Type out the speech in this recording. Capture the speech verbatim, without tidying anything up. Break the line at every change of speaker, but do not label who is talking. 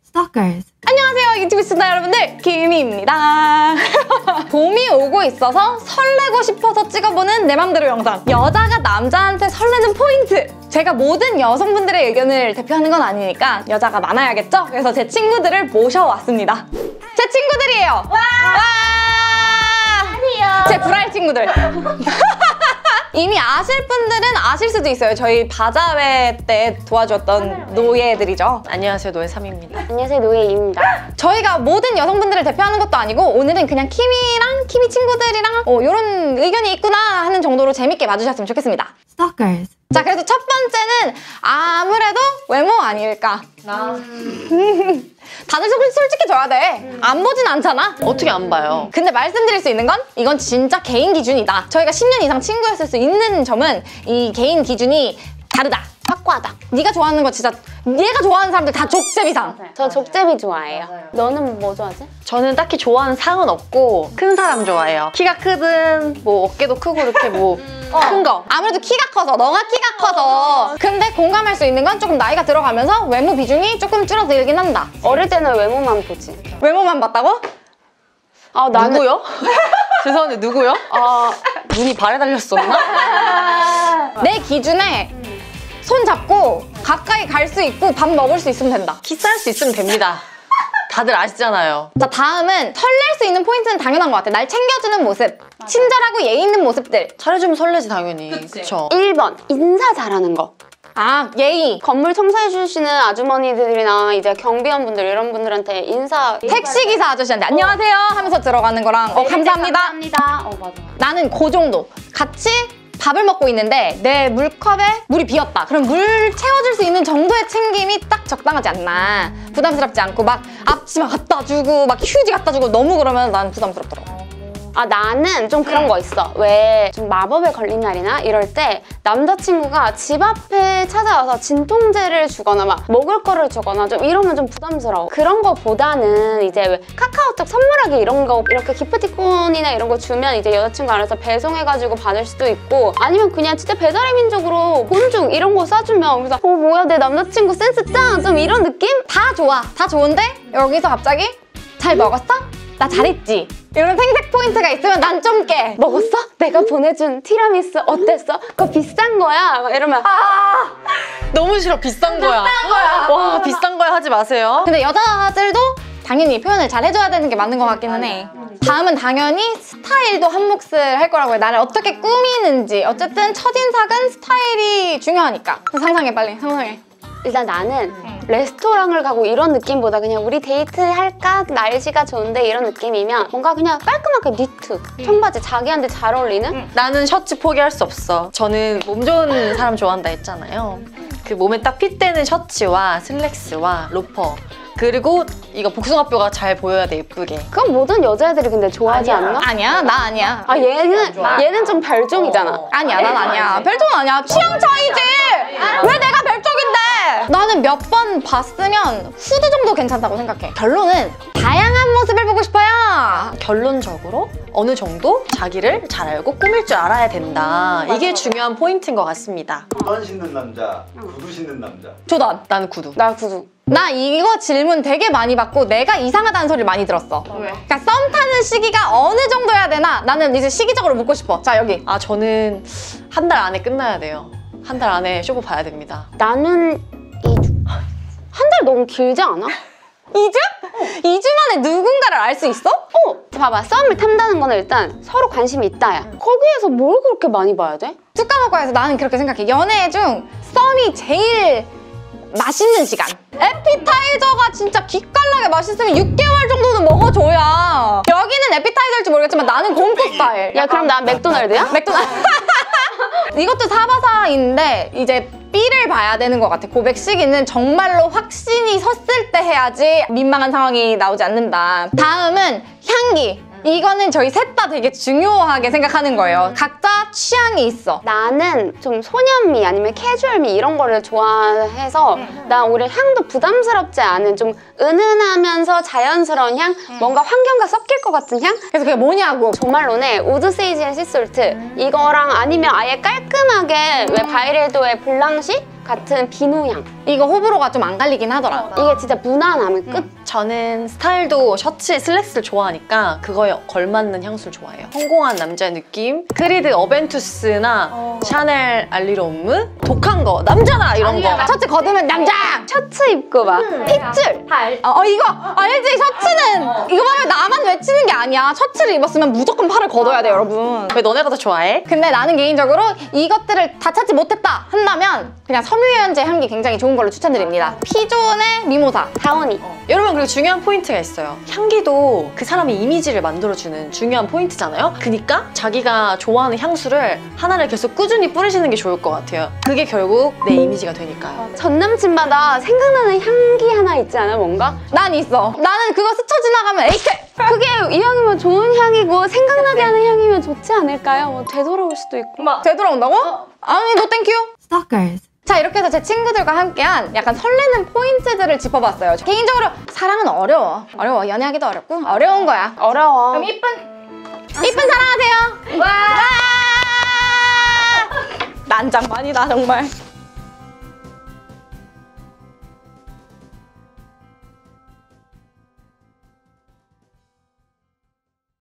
Stalkers.
안녕하세요 유튜브 시청자 여러분들, 김희입니다. 봄이 오고 있어서 설레고 싶어서 찍어보는 내 맘대로 영상. 여자가 남자한테 설레는 포인트. 제가 모든 여성분들의 의견을 대표하는 건 아니니까 여자가 많아야겠죠? 그래서 제 친구들을 모셔왔습니다. 제 친구들이에요. 와! 와! 아니요. 제 불알 친구들. 이미 아실 분들은 아실 수도 있어요. 저희 바자회 때 도와줬던 노예들이죠.
안녕하세요, 노예 삼입니다.
안녕하세요, 노예입니다.
저희가 모든 여성분들을 대표하는 것도 아니고 오늘은 그냥 키미랑 키미 친구들이랑 어, 이런 의견이 있구나 하는 정도로 재밌게 봐주셨으면 좋겠습니다.
Stalkers.
자, 그래서 첫 번째는 아무래도 외모 아닐까?
나
다들 솔- 솔직히 줘야 돼. 안 보진 않잖아.
어떻게 안 봐요?
근데 말씀드릴 수 있는 건 이건 진짜 개인 기준이다. 저희가 십 년 이상 친구였을 수 있는 점은 이 개인 기준이 다르다. 확고하다. 네가 좋아하는 거 진짜 얘가 좋아하는 사람들 다 족제비상.
저 족제비 좋아해요. 너는 뭐 좋아하지?
저는 딱히 좋아하는 상은 없고 큰 사람 좋아해요. 키가 크든 뭐 어깨도 크고 이렇게 뭐 큰 거.
아무래도 키가 커서, 너가 키가 커서. 근데 공감할 수 있는 건 조금 나이가 들어가면서 외모 비중이 조금 줄어들긴 한다.
어릴 때는 외모만 보지.
외모만 봤다고?
아, 나는
누구요? 죄송한데 누구요? 아, 눈이 발에 달렸었나?
내 기준에 손 잡고 가까이 갈 수 있고 밥 먹을 수 있으면 된다.
키스할 수 있으면 됩니다. 다들 아시잖아요.
자, 다음은 설렐 수 있는 포인트는 당연한 것 같아. 날 챙겨주는 모습, 친절하고 예의 있는 모습들.
잘해주면 설레지 당연히. 그쵸?
일 번 인사 잘하는 거.
아, 예의.
건물 청소해 주시는 아주머니들이나 이제 경비원분들 이런 분들한테 인사.
택시기사 아저씨한테 안녕하세요 하면서 들어가는 거랑 어, 감사합니다.
감사합니다. 어, 맞아.
나는 그 정도. 같이 밥을 먹고 있는데 내 물컵에 물이 비었다. 그럼 물 채워줄 수 있는 정도의 챙김이 딱 적당하지 않나. 부담스럽지 않고 막 앞치마 갖다 주고 막 휴지 갖다 주고 너무 그러면 난 부담스럽더라고.
아, 나는 좀 그런 거 있어. 왜 좀 마법에 걸린 날이나 이럴 때 남자친구가 집 앞에 찾아와서 진통제를 주거나 막 먹을 거를 주거나 좀 이러면 좀 부담스러워. 그런 거보다는 이제 왜 카카오톡 선물하기 이런 거 이렇게 기프티콘이나 이런 거 주면 이제 여자친구 알아서 배송해가지고 받을 수도 있고, 아니면 그냥 진짜 배달의 민족으로 본중 이런 거 싸주면 그래서 어 뭐야 내 남자친구 센스 짱! 좀 이런 느낌?
다 좋아. 다 좋은데 여기서 갑자기 잘 먹었어? 나 잘했지? 이런 생색 포인트가 있으면 난 좀 깨.
먹었어? 내가 보내준 티라미수 어땠어? 그거 비싼 거야? 막 이러면
아!
너무 싫어. 비싼 거야.
비싼 거야.
와, 비싼 거야 하지 마세요.
근데 여자들도 당연히 표현을 잘 해줘야 되는 게 맞는 것 같기는 해. 다음은 당연히 스타일도 한 몫을 할 거라고 해. 나를 어떻게 꾸미는지. 어쨌든 첫인상은 스타일이 중요하니까. 상상해, 빨리 상상해.
일단 나는 레스토랑을 가고 이런 느낌보다 그냥 우리 데이트 할까? 날씨가 좋은데 이런 느낌이면 뭔가 그냥 깔끔하게 니트, 청바지 자기한테 잘 어울리는?
나는 셔츠 포기할 수 없어. 저는 몸 좋은 사람 좋아한다 했잖아요. 그 몸에 딱 핏되는 셔츠와 슬랙스와 로퍼, 그리고 이거 복숭아뼈가 잘 보여야 돼, 예쁘게.
그건 모든 여자애들이 근데 좋아하지 않나?
아니야, 나 아니야.
아 얘는 얘는 좀 별종이잖아.
어.
아니야, 난 아니야. 별종은 아니야. 취향 차이지. 왜 내가 별종인데? 나는 몇 번 봤으면 후드 정도 괜찮다고 생각해. 결론은 다양한 모습을 보고 싶어요.
결론적으로 어느 정도 자기를 잘 알고 꾸밀 줄 알아야 된다. 이게 중요한 포인트인 것 같습니다.
구두 신는 남자, 구두 신는 남자.
조던.
나는 구두.
나 구두.
나 이거 질문 되게 많이 받고 내가 이상하다는 소리를 많이 들었어. 왜? 그러니까 썸 타는 시기가 어느 정도여야 되나? 나는 이제 시기적으로 묻고 싶어. 자, 여기.
아, 저는 한 달 안에 끝나야 돼요. 한 달 안에 쇼부 봐야 됩니다.
나는 이 주. 한 달 너무 길지 않아?
이 주? 이 주 만에 누군가를 알 수 있어?
어! 봐봐, 썸을 탄다는 거는 일단 서로 관심이 있다야. 거기에서 뭘 그렇게 많이 봐야 돼?
쑥가먹과에서 나는 그렇게 생각해. 연애 중 썸이 제일 맛있는 시간. 에피타이저가 진짜 기깔나게 맛있으면 육 개월 정도는 먹어줘야. 여기는 에피타이저일지 모르겠지만 나는 곰국 스타일.
야, 그럼 난 맥도날드야?
맥도날드. 이것도 사바사인데 이제 B를 봐야 되는 것 같아. 고백 시기는 정말로 확신이 섰을 때 해야지 민망한 상황이 나오지 않는다. 다음은 향기. 이거는 저희 셋 다 되게 중요하게 생각하는 거예요. 각자 취향이 있어.
나는 좀 소년미 아니면 캐주얼미 이런 거를 좋아해서 난 오히려 향도 부담스럽지 않은 좀 은은하면서 자연스러운 향, 뭔가 환경과 섞일 것 같은 향?
그래서 그게 뭐냐고.
조말론의 우드 세이지 앤 씨솔트 이거랑 아니면 아예 깔끔하게 왜 바이레도의 블랑시? 같은 비누향.
이거 호불호가 좀 안 갈리긴 하더라.
이게 진짜 무난함의 끝.
저는 스타일도 셔츠에 슬랙스를 좋아하니까 그거에 걸맞는 향수를 좋아해요. 성공한 남자의 느낌. 크리드 어벤투스나
어.
샤넬 알리롬무 독한 거 남자다 이런 거.
셔츠 걷으면 남자!
셔츠 입고 막 핏줄.
어, 어, 이거 알지? 셔츠는 이거 보면 나만 외치는 게 아니야. 셔츠를 입었으면 무조건 팔을 걷어야 돼, 여러분.
왜 너네가 더 좋아해?
근데 나는 개인적으로 이것들을 다 찾지 못했다 한다면 그냥 섬유유연제 향기 굉장히 좋은 걸로 추천드립니다. 피존의 미모사.
다원이.
여러분 그리고 중요한 포인트가 있어요. 향기도 그 사람의 이미지를 만들어주는 중요한 포인트잖아요. 그니까 자기가 좋아하는 향수를 하나를 계속 꾸준히 뿌리시는 게 좋을 것 같아요. 그게 결국 내 이미지가 되니까요.
전 남친마다 생각나는 향기 하나 있지 않아 뭔가?
난 있어. 나는 그거 스쳐 지나가면 에이케!
그게 이왕이면 좋은 향이고 생각나게 하는 향이면 좋지 않을까요? 뭐 되돌아올 수도 있고.
되돌아온다고? 아니, 노 땡큐.
Stalkers.
자, 이렇게 해서 제 친구들과 함께한 약간 설레는 포인트들을 짚어봤어요. 개인적으로 사랑은 어려워. 어려워. 연애하기도 어렵고 어려운 거야.
어려워.
그럼 이쁜 이쁜 사랑하세요. 와! 난장만이다 정말.